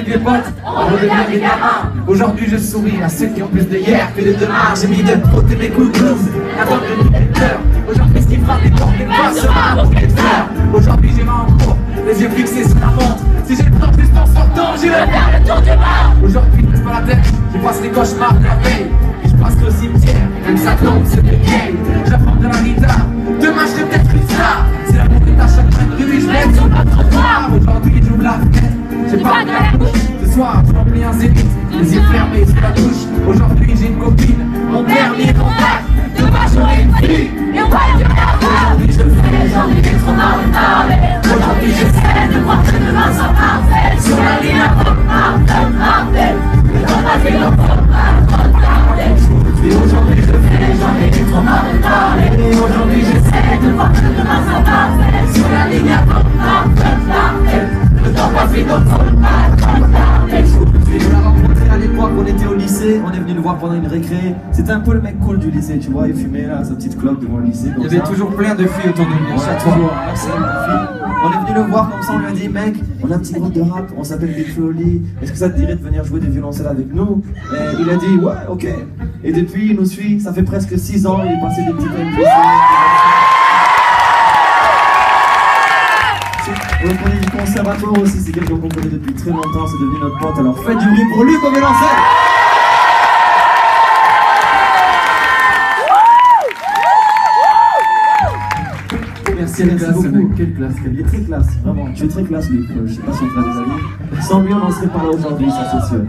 vieux potes, on redevient des gamins. Aujourd'hui je souris à ceux qui ont plus de hier que de demain. J'ai mis de côté mes coups de blues, avant de me les pleurs. Aujourd'hui ce qui frappe les portes des points sera un bouquet de fleurs. Aujourd'hui j'ai ma en cours, les yeux fixés sur la montre. Si j'ai le temps juste en sortant, j'irai faire le tour du monde. Aujourd'hui je ne pas la tête, je passe les cauchemars de la veille. Et je passe le cimetière, même ça tombe, c'est plus vieille. J'apprends de la guitare, demain je serai peut-être une star. C'est la montée à chaque train de rue, je l'aide sur ma trottoir. Aujourd'hui j'ouvre la fenêtre, j'ai pas de la bouche. Ce soir je remplis un zénith, les yeux fermés sous la douche. Aujourd'hui j'ai une copine, mon permis est contact. Demain j'aurai une fille, et on va y rien. Aujourd'hui je fais, j'en ai trop marre de parler. Aujourd'hui j'essaie de voir que demain sera parfait. Sur la ligne à parfait. Le temps passe vite, on peut pas retarder. Et aujourd'hui je fais, j'en ai trop marre de parler. Et aujourd'hui j'essaie de voir que demain sera parfait. Sur la ligne à parfait. Le temps passe vite, on peut pas retarder. On l'a rencontré à l'époque, on était au lycée, on est venu le voir pendant une récré. C'était un peu le mec cool du lycée, tu vois, il fumait là, sa petite clope devant le lycée. Il y avait toujours plein de filles autour de lui, à chaque fois. On est venu le voir comme ça, on lui a dit, mec, on a un petit groupe de rap, on s'appelle Big Flowly, est-ce que ça te dirait de venir jouer des violoncelles avec nous? Et il a dit, ouais, ok. Et depuis, il nous suit, ça fait presque 6 ans, il est passé des petits temps. On le connaît du conservatoire aussi, c'est quelqu'un qu'on connaît depuis très longtemps, c'est devenu notre pote, alors faites du bruit pour lui comme violoncelle. Merci beaucoup. Quelle classe, Il est très classe, vraiment, tu es très classe Luc, je sais pas si on fait des amis. Sans lui on n'en serait pas là aujourd'hui, ça c'est sûr.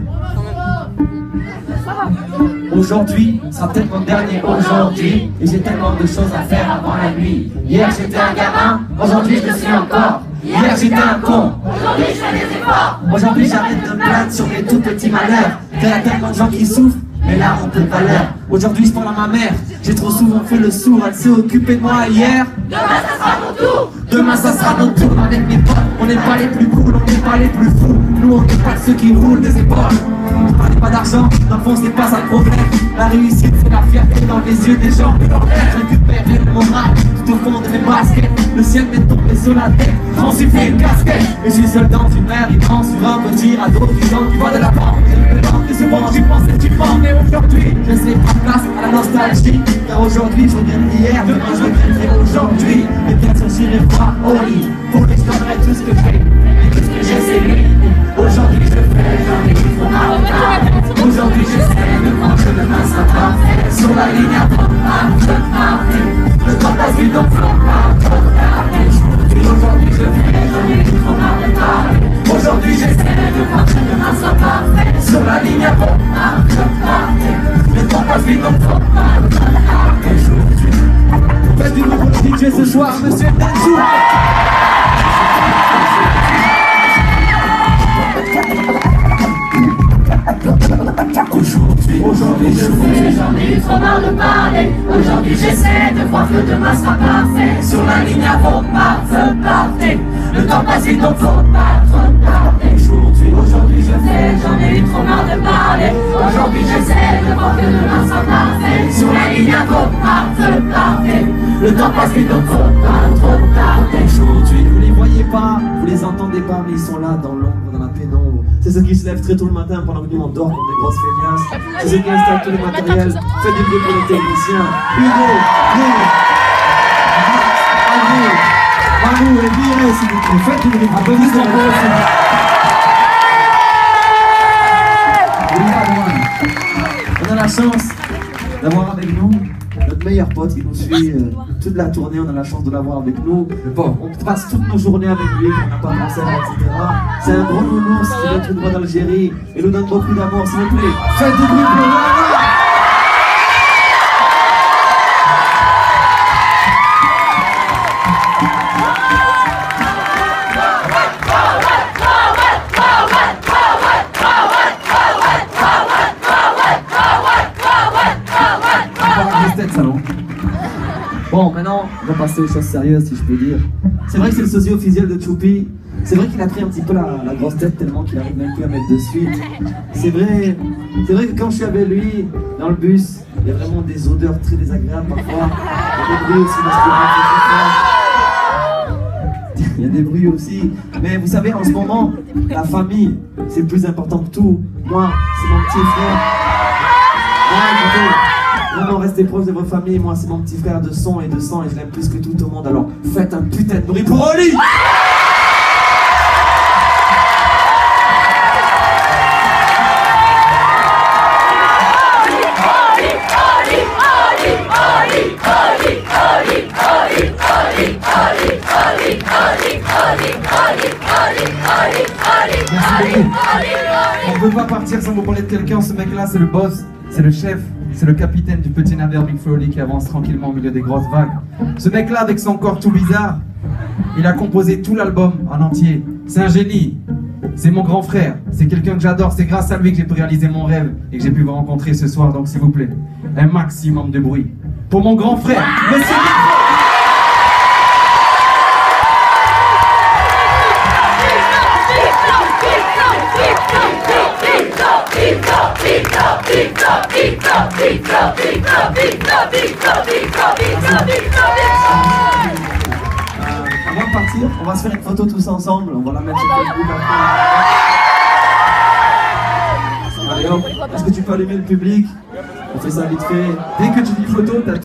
Aujourd'hui sera peut-être mon dernier aujourd'hui. Et j'ai tellement de choses à faire avant la nuit. Hier j'étais un gamin, aujourd'hui je le suis encore. Hier j'étais un con, aujourd'hui je fais des efforts. Aujourd'hui j'arrête de me plaindre sur mes tout petits malheurs. Il y a tellement de gens qui souffrent, mais là on peut de valeur. Aujourd'hui je parle à ma mère, j'ai trop souvent fait le sourd. Elle s'est occupée de moi hier. Demain ça sera mon tour. Demain ça sera notre tour. Avec mes potes, on n'est pas les plus cool, on n'est pas les plus fous. Nous on n'est pas de ceux qui roulent des épaules. On parlait pas d'argent, dans le fond c'est pas ça le problème. La réussite c'est la fierté dans les yeux des gens. Je récupère le moral tout au fond de mes baskets. Le ciel m'est tombé sur la tête, j'en suis fait une casquette. Et je suis seul dans une mer, il prend sur un petit radeau. Du gens qui voient de la pente, et c'est bon, j'y pense et j'y pense. Mais aujourd'hui, je laisserai pas place à la nostalgie. Car aujourd'hui, je reviens d'hier, demain je reviendrai aujourd'hui. Et bien sûr j'irai voir au lit, pour lui je donnerai tout ce que j'ai. Et tout ce que j'ai c'est lui. Aujourd'hui je fais, j'en ai qui font ma retard. Aujourd'hui j'essaie de voir que demain sera parfait. Sur la ligne à parfait. Le temps passe vite donc faut pas retarder. Aujourd'hui je fais, j'en ai qui font ma retard. Aujourd'hui j'essaie de voir que demain sera parfait. Sur la ligne à parfait. Le temps passe vite donc faut pas retarder. Faites du nouveau DJ ce soir, monsieur Danjou. Aujourd'hui je fais, j'en ai trop marre de parler. Aujourd'hui j'essaie de voir que demain sera parfait. Sur la ligne avant parfait. Le temps passe vite donc faut pas trop tarder. Aujourd'hui je fais, j'en ai trop marre de parler. Aujourd'hui j'essaie de voir que demain sera parfait. Sur la ligne avant parfait. Le temps passe vite donc faut pas trop tarder. Aujourd'hui vous les voyez pas, vous les entendez pas, mais ils sont là dans l'ombre, dans la pénombre. C'est ceux qui se lèvent très tôt le matin pendant que nous on dort comme des grosses feignasses. C'est ceux qui installent tous les matériels. Faites du bruit pour les techniciens. Hugo, Manu et Viré s'il vous plaît. Faites du bruit. Applaudissements pour eux aussi. On a la chance d'avoir avec nous notre meilleur pote qui nous suit toute la tournée. On a la chance de l'avoir avec nous. On passe toutes nos journées avec lui, on n'a pas de concert, etc. C'est un gros nounours qui vient tout droit d'Algérie et nous donne beaucoup d'amour, s'il vous plaît. Faites du bruit pour lui. Bon, maintenant, on va passer aux choses sérieuses, si je peux dire. C'est vrai que c'est le sosie officiel de Choupi. C'est vrai qu'il a pris un petit peu la grosse tête tellement qu'il arrive même plus à mettre de suite. C'est vrai que quand je suis avec lui, dans le bus, il y a vraiment des odeurs très désagréables parfois. Il y a des bruits aussi Il y a des bruits aussi. Mais vous savez, en ce moment, la famille, c'est le plus important que tout. Moi, c'est mon petit frère. Non, restez proches de vos familles. Moi, c'est mon petit frère de son et de sang et je l'aime plus que tout au monde. Alors, faites un putain de bruit pour Oli! On ne peut pas partir sans vous parler de quelqu'un. Ce mec là c'est le boss, c'est le chef, c'est le capitaine du petit navire Big Flo Oli qui avance tranquillement au milieu des grosses vagues. Ce mec là avec son corps tout bizarre, il a composé tout l'album en entier. C'est un génie, c'est mon grand frère, c'est quelqu'un que j'adore. C'est grâce à lui que j'ai pu réaliser mon rêve et que j'ai pu vous rencontrer ce soir. Donc s'il vous plaît, un maximum de bruit pour mon grand frère, Monsieur Big Flo. Avant de partir, on va se faire une photo tous ensemble. On va la mettre sur Facebook. Allez hop, est-ce que tu peux allumer le public? On fait ça vite fait. Dès que tu dis photo, t'as tout.